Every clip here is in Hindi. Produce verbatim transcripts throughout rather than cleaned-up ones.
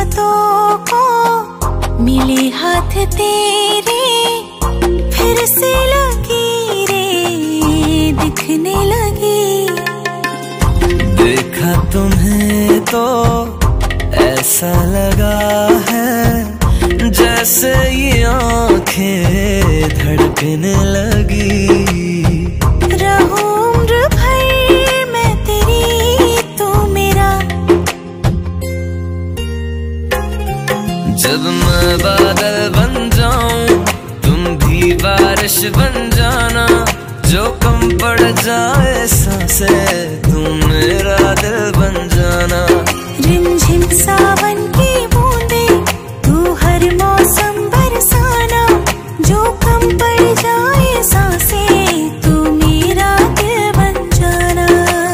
बातों को मिले हाथ तेरे, फिर से लकीरें दिखने लगी। देखा तुम्हें तो ऐसा लगा है जैसे ये आंखें धड़कने लगी। रहूं उम्र भर मैं तेरी, तू मेरा। जब मैं बादल बन जाऊं तुम भी बारिश बन जाना, जो कम पड़ जाए सांसें तुम मेरा दिल बन जाना। रिमझिम सावन की बूंदे तू हर मौसम बरसाना, जो कम पड़ जाए सांसें तू मेरा दिल बन जाना।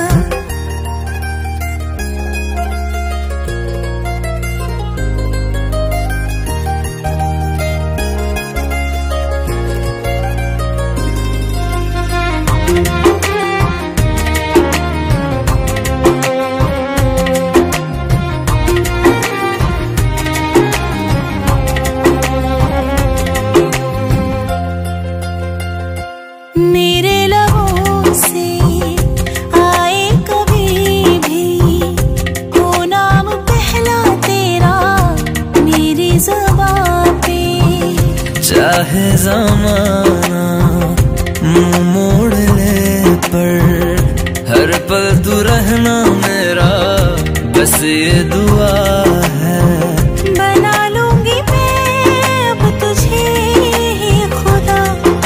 मेरे लबों से आए कभी भी हो नाम पहला तेरा मेरी ज़ुबां पे। चाहे ज़माना मुंह मोड़ ले पर हर पल तू रहना मेरा, बस ये दुआ है। बना लूंगी मैं अब तुझे ही खुदा।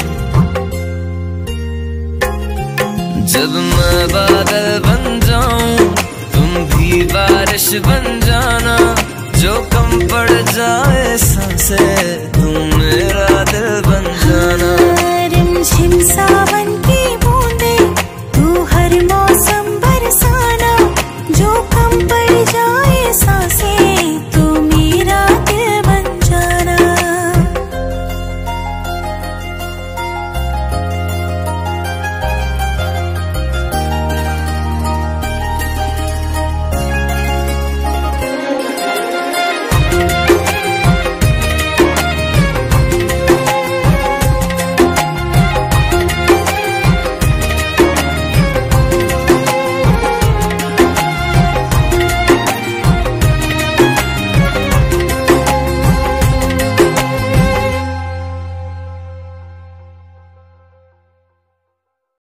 जब मैं बादल बन जाऊं तुम भी बारिश बन जाना, जो कम पड़ जाए सांसें तुम